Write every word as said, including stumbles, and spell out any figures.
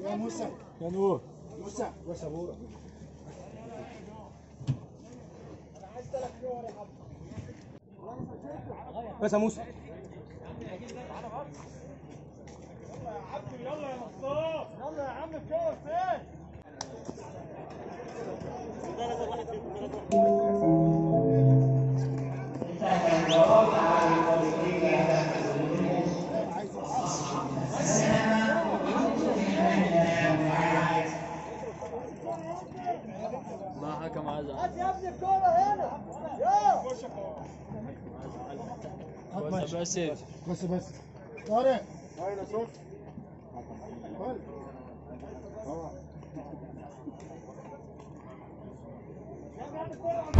يا موسى يا نور موسى وسبورة. بس يا موسى. يلا يا مصطفى، يلا يا عم الكورة فين؟ ما حكم عايز هات يا ابني الكورة هنا. يلا بس بس بس بس طارق هاي صوت اه